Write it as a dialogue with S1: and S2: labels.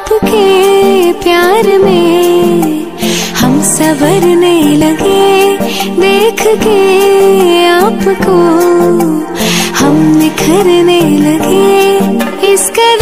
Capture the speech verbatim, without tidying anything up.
S1: आपके प्यार में हम संवरने लगे, देख के आपको हम निखरने लगे। इस कदर